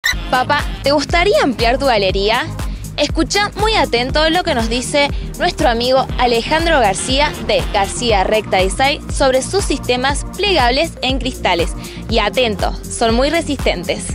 Papá, ¿te gustaría ampliar tu galería? Escucha muy atento lo que nos dice nuestro amigo Alejandro García de García Recta Design sobre sus sistemas plegables en cristales. Y atento, son muy resistentes.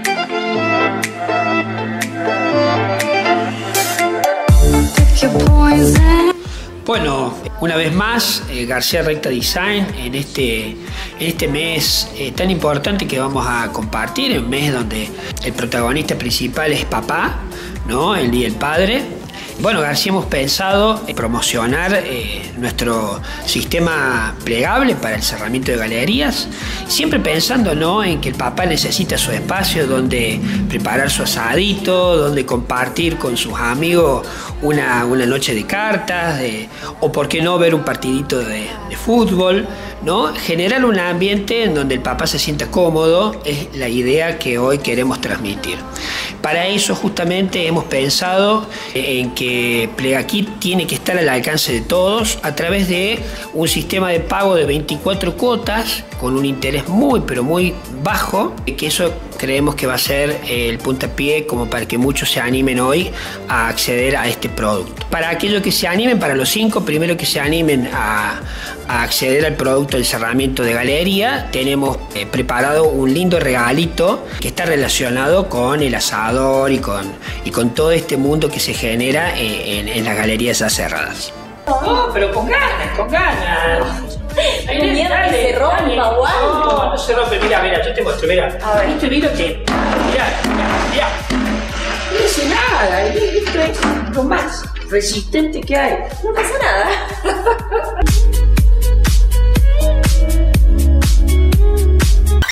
Bueno, una vez más, García Recta Design en este mes tan importante que vamos a compartir, un mes donde el protagonista principal es papá, ¿no? El Día del Padre. Bueno, García, hemos pensado promocionar nuestro sistema plegable para el cerramiento de galerías, siempre pensando, ¿no?, en que el papá necesita su espacio donde preparar su asadito, donde compartir con sus amigos una noche de cartas, o por qué no ver un partidito de fútbol, ¿no? Generar un ambiente en donde el papá se sienta cómodo es la idea que hoy queremos transmitir. Para eso justamente hemos pensado en que Plegakit tiene que estar al alcance de todos a través de un sistema de pago de 24 cuotas con un interés muy pero muy bajo, que eso creemos que va a ser el puntapié como para que muchos se animen hoy a acceder a este producto. Para aquellos que se animen, para los 5 primero que se animen a acceder al producto del cerramiento de galería, tenemos preparado un lindo regalito que está relacionado con el asador y con todo este mundo que se genera en las galerías ya cerradas. No, pero con ganas, con ganas. Hay miedo que se rompa o algo. No, no se rompe. Mira, yo te muestro, mira. A ver. Este vino que... Mira. No dice nada. Esto es lo más resistente que hay. No pasa nada.